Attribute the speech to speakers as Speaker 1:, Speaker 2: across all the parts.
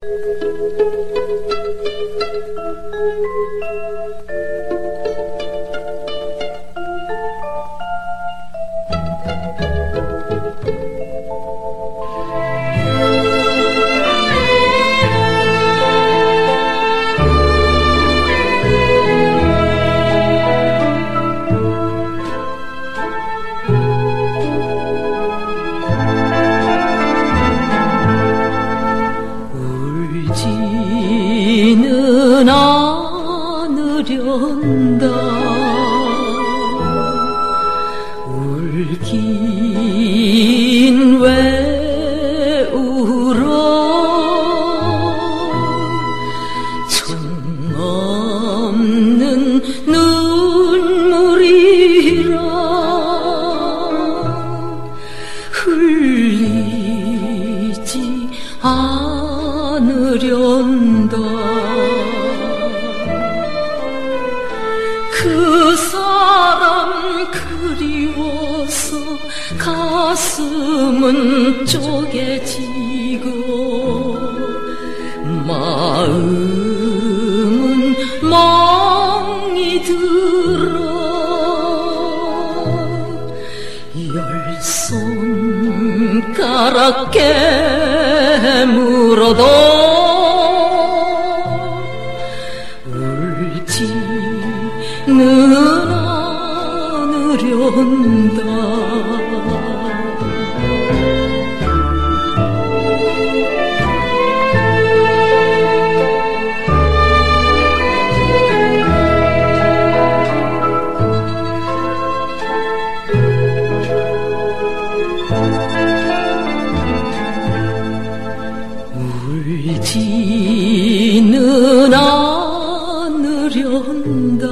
Speaker 1: 울지는 않으련다. 울긴 왜 울어. 정없는 눈물이라 흘리지 않으련다. 그 사람 그리워서 가슴은 쪼개지고 마음은 멍이 들어. 열 손가락 깨물어도 울지는 않으련다. 울지는 않으련다.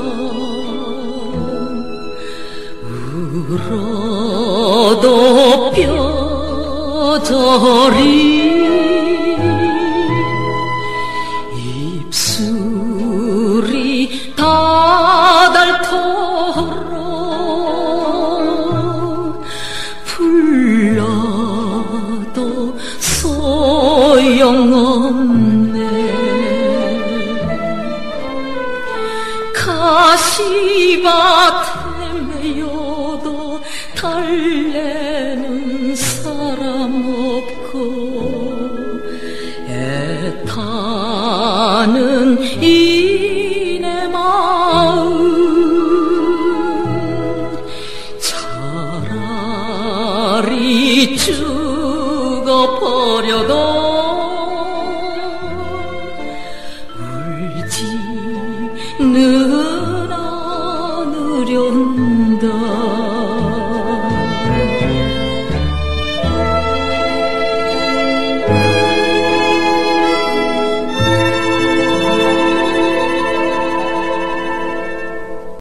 Speaker 1: 울어도 뼈저리 입술이 닿을토록 불러도 소용없네. 가시밭에 메여도 달래는 사람 없고 애타는 이 내 마음 차라리 죽어버려도 울지는 않으련다.